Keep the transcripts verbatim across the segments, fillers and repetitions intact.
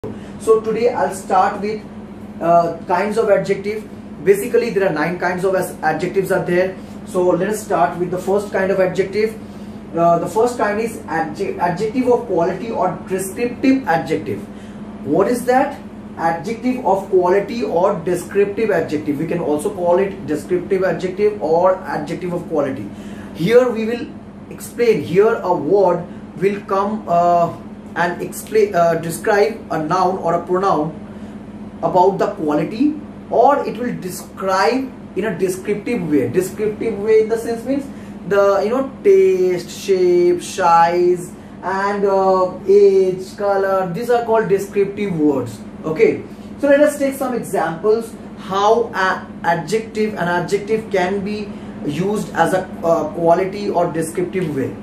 So today I'll start with uh, kinds of adjective. Basically there are nine kinds of adjectives are there. So let us start with the first kind of adjective. Uh, the first kind is adjective, adjective of quality or descriptive adjective. What is that? Adjective of quality or descriptive adjective. We can also call it descriptive adjective or adjective of quality. Here we will explain. Here a word will come uh, and explain, uh, describe a noun or a pronoun about the quality, or it will describe in a descriptive way. Descriptive way in the sense means the you know taste, shape, size, and uh, age, color. These are called descriptive words. Okay, so let us take some examples how an adjective an adjective can be used as a uh, quality or descriptive way.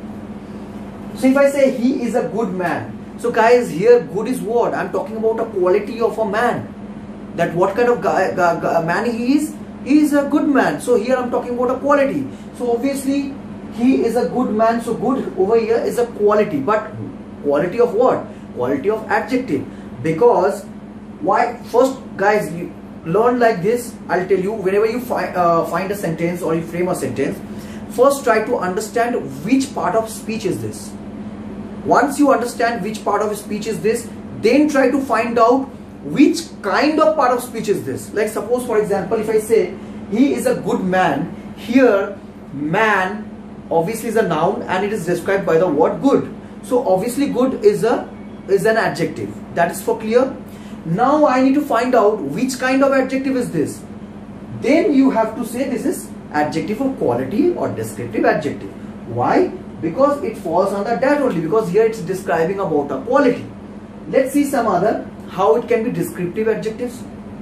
So if I say he is a good man, so guys, here good is what? I'm talking about a quality of a man. That what kind of guy, guy, guy, man he is? He is a good man. So here I'm talking about a quality. So obviously he is a good man. So good over here is a quality. But quality of what? Quality of adjective. Because why? First guys, you learn like this. I'll tell you, whenever you find uh, find a sentence or you frame a sentence, first try to understand which part of speech is this. Once you understand which part of speech is this, then try to find out which kind of part of speech is this. Like suppose for example, if I say he is a good man, here man obviously is a noun and it is described by the word good. So obviously good is a is an adjective. That is for clear. Now I need to find out which kind of adjective is this. Then you have to say this is adjective of quality or descriptive adjective. Why? Because it falls under that only, because here it's describing about a quality. Let's see some other how it can be descriptive adjectives.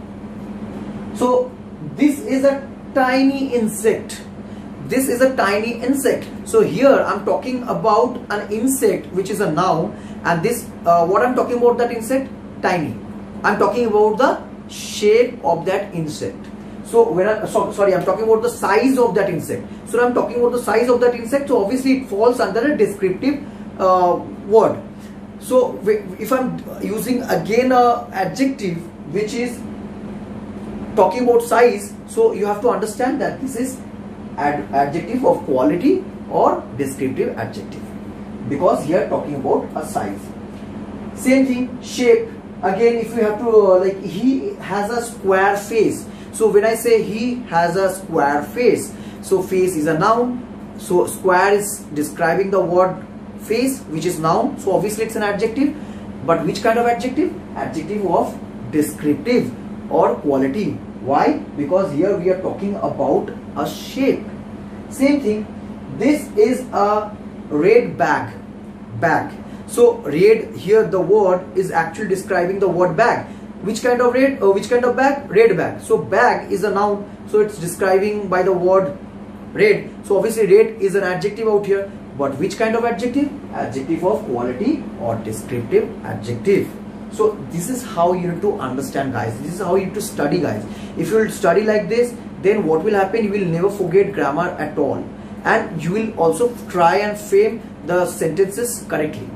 So this is a tiny insect. This is a tiny insect. So here I'm talking about an insect which is a noun, and this uh, what I'm talking about that insect? Tiny. I'm talking about the shape of that insect. So when I, so, sorry, I'm talking about the size of that insect. So I'm talking about the size of that insect. So obviously it falls under a descriptive uh, word. So if I'm using again a adjective which is talking about size, so you have to understand that this is ad adjective of quality or descriptive adjective, because here talking about a size. Same thing, shape. Again, if you have to uh, like he has a square face. So when I say he has a square face, so face is a noun. So square is describing the word face, which is noun. So obviously it's an adjective. But which kind of adjective? Adjective of descriptive or quality. Why? Because here we are talking about a shape. Same thing. This is a red bag. Bag. So red, here the word is actually describing the word bag. Which kind of red? Uh, which kind of bag? Red bag. So bag is a noun. So it's describing by the word red. So obviously red is an adjective out here. But which kind of adjective? Adjective of quality or descriptive adjective. So this is how you need to understand, guys. This is how you need to study, guys. If you will study like this, then what will happen? You will never forget grammar at all. And you will also try and frame the sentences correctly.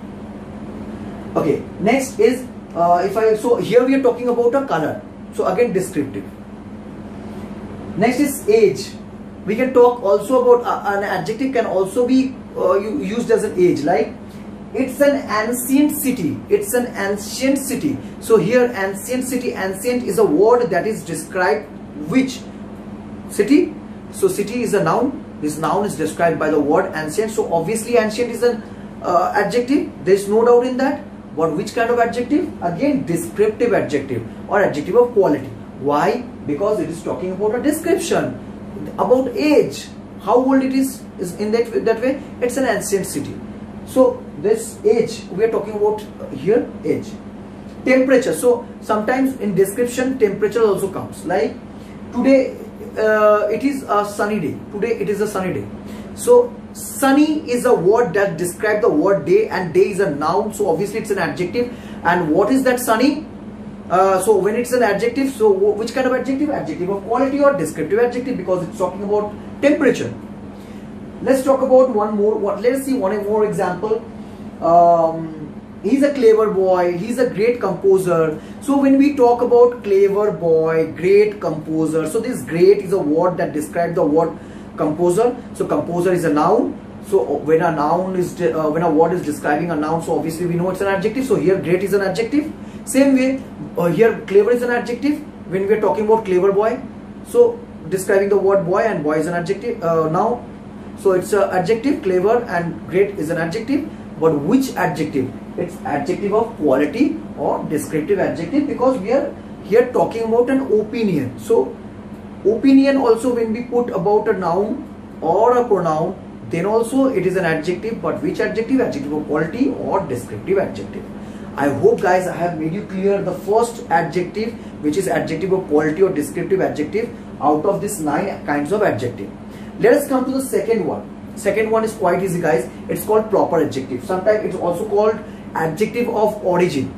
Okay, next is Uh, if I so here we are talking about a color. So again descriptive. Next is age. We can talk also about uh, an adjective can also be uh, used as an age. Like it's an ancient city. It's an ancient city. So here ancient city. Ancient is a word that is described which city. So city is a noun. This noun is described by the word ancient. So obviously ancient is an uh, adjective. There is no doubt in that. But which kind of adjective? Again descriptive adjective or adjective of quality. Why? Because it is talking about a description about age, how old it is, is in that, that way. It's an ancient city. So this age we are talking about here, age. Temperature. So sometimes in description temperature also comes. Like today uh, it is a sunny day. Today it is a sunny day. So sunny is a word that describes the word day, and day is a noun. So obviously it's an adjective. And what is that sunny? Uh, so when it's an adjective, so which kind of adjective? Adjective of quality or descriptive adjective, because it's talking about temperature. Let's talk about one more. What? Let us see one more example. Um, he's a clever boy, he's a great composer. So when we talk about clever boy, great composer, so this great is a word that describes the word composer. So composer is a noun. So when a noun is uh, when a word is describing a noun, so obviously we know it's an adjective. So here great is an adjective. Same way uh, here clever is an adjective when we are talking about clever boy. So describing the word boy, and boy is an adjective uh, now. So it's an adjective, clever, and great is an adjective. But which adjective? It's adjective of quality or descriptive adjective, because we are here talking about an opinion. So opinion also, when we put about a noun or a pronoun, then also it is an adjective. But which adjective? Adjective of quality or descriptive adjective. I hope guys I have made you clear the first adjective, which is adjective of quality or descriptive adjective, out of these nine kinds of adjective. Let us come to the second one. Second one is quite easy guys. It's called proper adjective. Sometimes it's also called adjective of origin.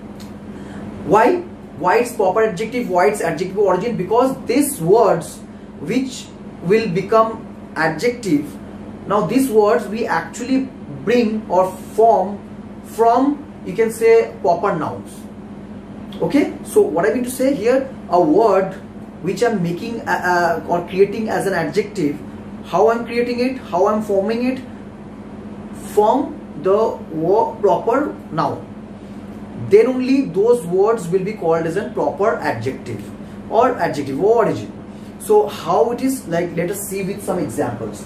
Why? Why it's proper adjective? Why it's adjective of origin? Because these words which will become adjective, now these words we actually bring or form from, you can say, proper nouns. Okay, so what I mean to say here, a word which I'm making uh, or creating as an adjective, how I'm creating it, how I'm forming it, from the word proper noun, then only those words will be called as a proper adjective or adjective of origin. So how it is, like, let us see with some examples.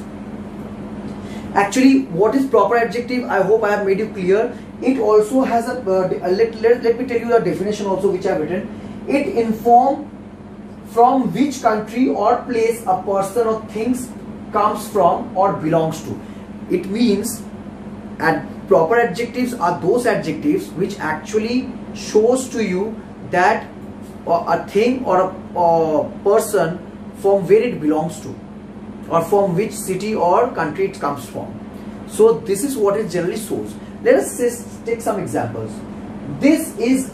Actually, what is proper adjective? I hope I have made you clear. It also has a uh, let, let, let me tell you the definition also which I have written. It informs from which country or place a person or things comes from or belongs to. It means ad, proper adjectives are those adjectives which actually shows to you that uh, a thing or a uh, person from where it belongs to, or from which city or country it comes from. So this is what it generally shows. Let us just take some examples. This is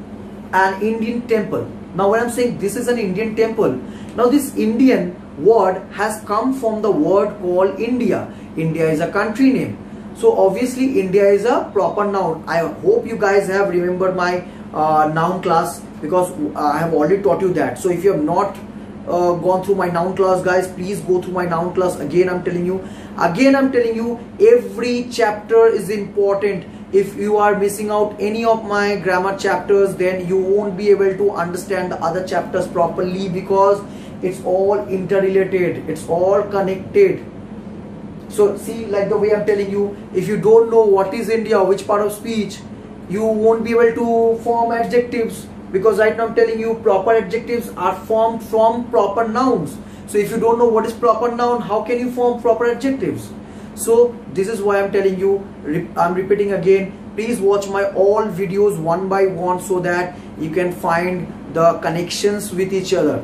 an Indian temple. Now when I'm saying this is an Indian temple, now this Indian word has come from the word called India. India is a country name. So obviously India is a proper noun. I hope you guys have remembered my uh, noun class, because I have already taught you that. So if you have not uh, gone through my noun class guys, please go through my noun class. Again I'm telling you, again I'm telling you, every chapter is important. If you are missing out any of my grammar chapters, then you won't be able to understand the other chapters properly, because it's all interrelated, it's all connected. So see, like the way I'm telling you, if you don't know what is India, which part of speech, you won't be able to form adjectives, because right now I'm telling you proper adjectives are formed from proper nouns. So if you don't know what is proper noun, how can you form proper adjectives? So this is why I'm telling you, I'm repeating again, please watch my all videos one by one so that you can find the connections with each other.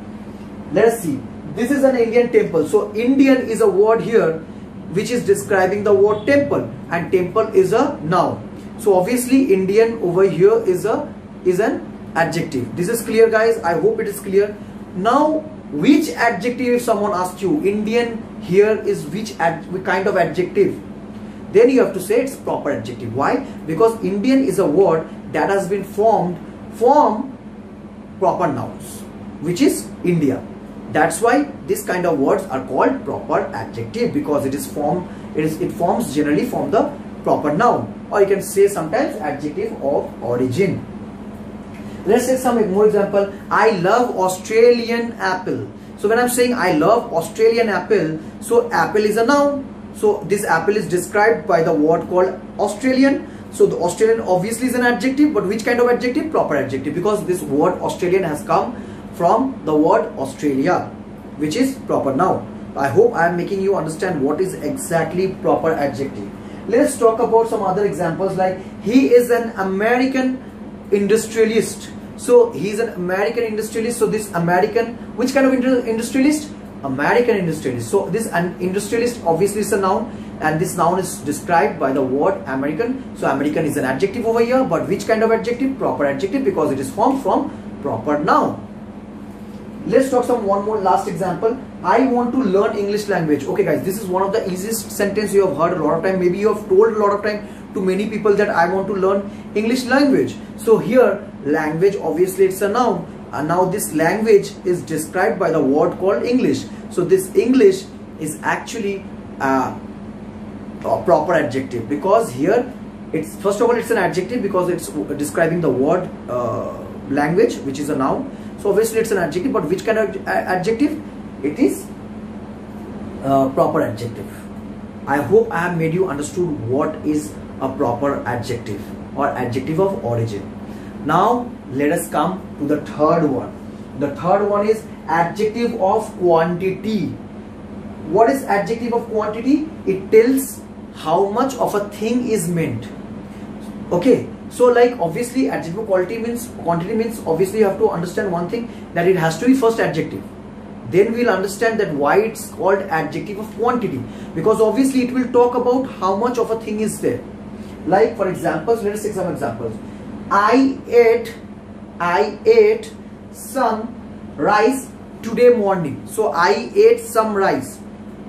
Let us see. This is an Indian temple. So Indian is a word here which is describing the word temple, and temple is a noun. So obviously Indian over here is a is an adjective. This is clear guys. I hope it is clear. Now which adjective, if someone asks you, Indian here is which ad, kind of adjective, then you have to say it's proper adjective. Why? Because Indian is a word that has been formed from proper nouns, which is India. That's why this kind of words are called proper adjective, because it is formed, it is it forms generally from the proper noun, or you can say sometimes adjective of origin. Let's take some more example. I love Australian apple. So when I'm saying I love Australian apple, so apple is a noun. So this apple is described by the word called Australian. So the Australian obviously is an adjective, but which kind of adjective? Proper adjective, because this word Australian has come from the word Australia, which is proper noun. I hope I am making you understand what is exactly proper adjective. Let's talk about some other examples, like he is an American industrialist. So he is an American industrialist. So this American, which kind of industrialist? American industrialist. So this an industrialist obviously is a noun, and this noun is described by the word American. So American is an adjective over here, but which kind of adjective? Proper adjective, because it is formed from proper noun. Let's talk some one more last example. I want to learn English language. Okay guys, this is one of the easiest sentence you have heard a lot of time. Maybe you have told a lot of time to many people that I want to learn English language. So here language, obviously it's a noun, and now this language is described by the word called English. So this English is actually uh, a proper adjective, because here it's, first of all, it's an adjective because it's describing the word uh, language, which is a noun. So obviously it's an adjective, but which kind of adjective? It is a proper adjective. I hope I have made you understood what is a proper adjective or adjective of origin. Now let us come to the third one. The third one is adjective of quantity. What is adjective of quantity? It tells how much of a thing is meant. Okay, so like obviously adjective of quality means quantity means obviously you have to understand one thing, that it has to be first adjective. Then we'll understand that why it's called adjective of quantity, because obviously it will talk about how much of a thing is there. Like for examples, let us take some examples. I ate I ate some rice today morning. So I ate some rice.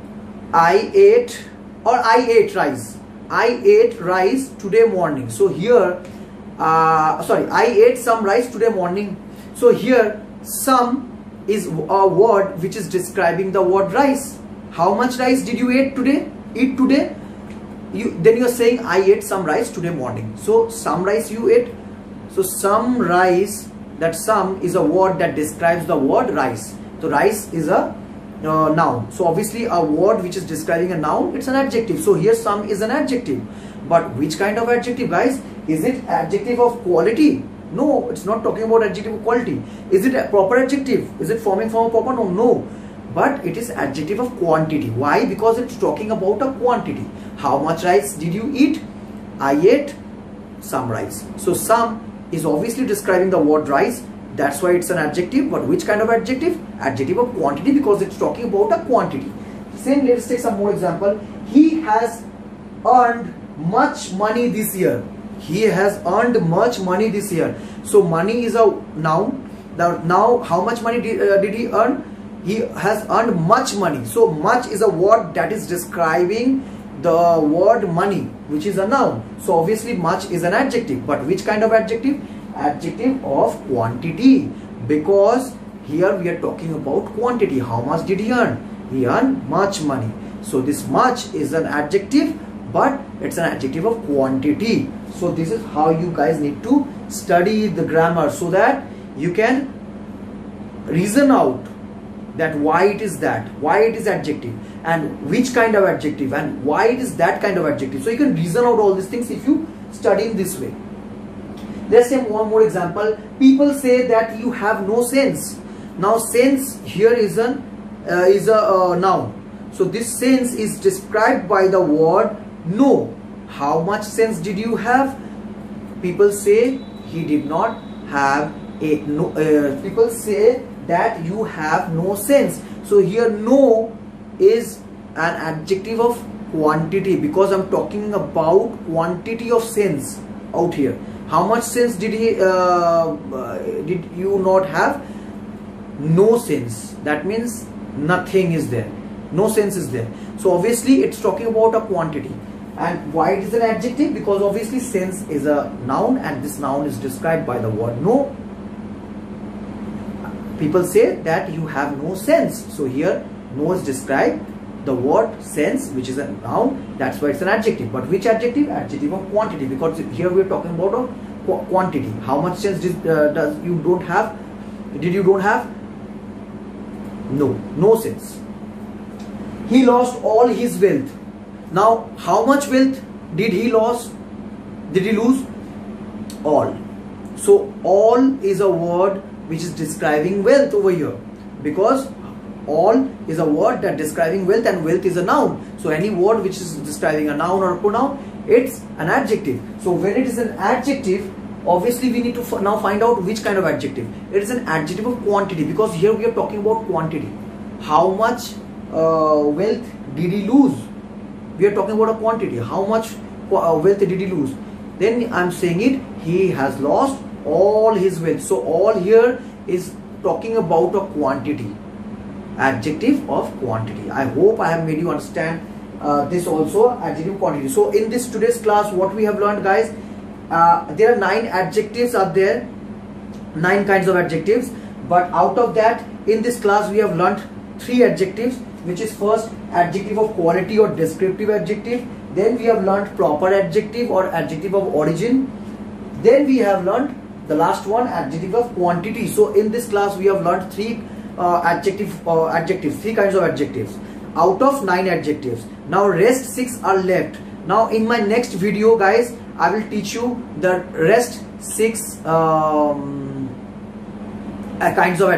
I ate or I ate rice. I ate rice today morning. So here, uh, sorry, I ate some rice today morning. So here, some is a word which is describing the word rice. How much rice did you eat today? Eat today? You then you are saying I ate some rice today morning. So some rice you ate. So some rice. That some is a word that describes the word rice. So rice is a uh, noun. So obviously a word which is describing a noun, it's an adjective. So here some is an adjective. But which kind of adjective, guys? Is it adjective of quality? No, it's not talking about adjective of quality. Is it a proper adjective? Is it forming from a proper noun? No. But it is adjective of quantity. Why? Because it's talking about a quantity. How much rice did you eat? I ate some rice. So some is obviously describing the word rice. That's why it's an adjective. But which kind of adjective? Adjective of quantity, because it's talking about a quantity. Same, let's take some more example. He has earned much money this year. He has earned much money this year. So money is a noun. Now, now how much money did, uh, did he earn? He has earned much money. So much is a word that is describing the word money, which is a noun. So obviously much is an adjective. But which kind of adjective? Adjective of quantity, because here we are talking about quantity. How much did he earn? He earned much money. So this much is an adjective, but it's an adjective of quantity. So this is how you guys need to study the grammar, so that you can reason out that why it is that, why it is adjective, and which kind of adjective, and why it is that kind of adjective. So you can reason out all these things if you study in this way. Let's take one more example. People say that you have no sense. Now sense here is an uh, is a uh, noun. So this sense is described by the word no. How much sense did you have? People say he did not have a no. Uh, people say that you have no sense. So here no is an adjective of quantity, because I'm talking about quantity of sense out here. How much sense did he uh, did you not have? No sense. That means nothing is there. No sense is there. So obviously it's talking about a quantity. And why it is an adjective? Because obviously sense is a noun, and this noun is described by the word no. People say that you have no sense. So here no is described the word sense, which is a noun. That's why it's an adjective. But which adjective? Adjective of quantity, because here we are talking about a qu quantity. How much sense did, uh, does you don't have? Did you don't have? No, no sense. He lost all his wealth. Now, how much wealth did he lose? Did he lose? All. So all is a word which is describing wealth over here, because all is a word that describing wealth, and wealth is a noun. So any word which is describing a noun or a pronoun, it's an adjective. So when it is an adjective, obviously we need to now find out which kind of adjective. It is an adjective of quantity, because here we are talking about quantity. How much uh, wealth did he lose? We are talking about a quantity. How much uh, wealth did he lose? Then I'm saying it, he has lost all his wealth. So all here is talking about a quantity. Adjective of quantity. I hope I have made you understand uh, this also adjective quantity. So in this today's class, what we have learned, guys, uh, there are nine adjectives are there, nine kinds of adjectives, but out of that, in this class we have learned three adjectives, which is first adjective of quality or descriptive adjective, then we have learned proper adjective or adjective of origin, then we have learned the last one, adjective of quantity. So in this class we have learned three uh, adjective uh, adjectives, three kinds of adjectives out of nine adjectives. Now rest six are left. Now in my next video, guys, I will teach you the rest six um, uh, kinds of